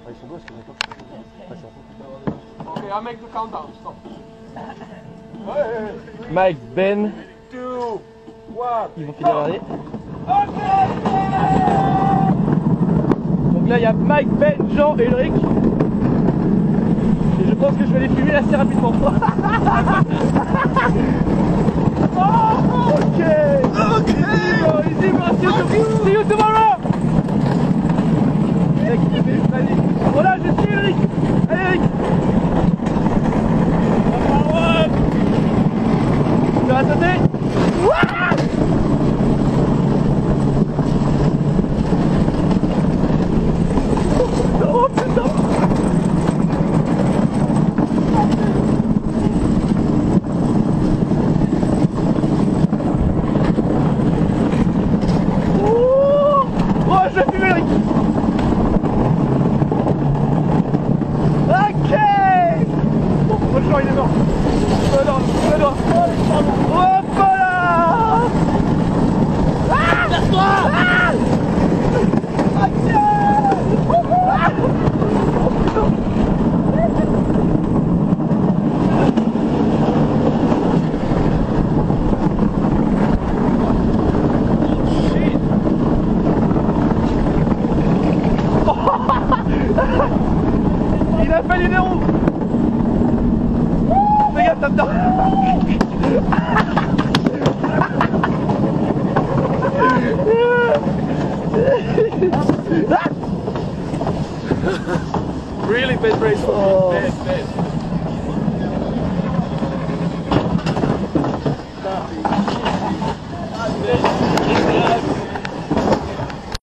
Okay, I'll make the countdown. Stop. Mike, Ben, 2, 1. ils vont finir l'année. Donc là il y a Mike, Ben, Jean et Ulrich. Et je pense que je vais les filmer assez rapidement. Oh, ok. Easy bro, see you tomorrow. Voilà, je suis Ulrich. Allez Ulrich. Tu vas sauter. Oh putain. Oh, je vais fumer Ulrich. Ok. Bon, franchement il est mort. Le doigt. Hop là. Ah, lâche-toi. Il a fallu des roues. Fais gaffe là-dedans. Really bad race for me. Bad.